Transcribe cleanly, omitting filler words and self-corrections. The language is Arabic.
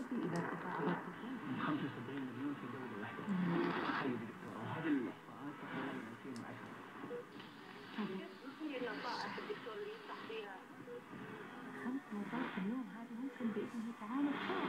شوفي إذا ارتفاع الطفل 75 مليون في دولة واحدة. تخيل دكتور، وهذه الإحصاءات تقريبا من 2010. هي النصائح الدكتور اللي ينصح فيها 5 مرات في اليوم، هذه ممكن بإذنه تعالج